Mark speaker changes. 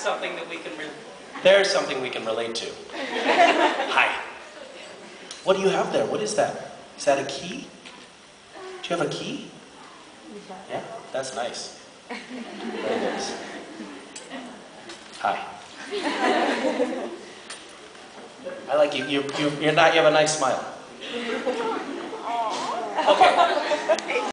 Speaker 1: something that there's something we can relate to. Hi. What do you have there? What is that? Is that a key? Do you have a key? Yeah, that's nice. Very nice. Hi. I like you. You have a nice smile. Okay.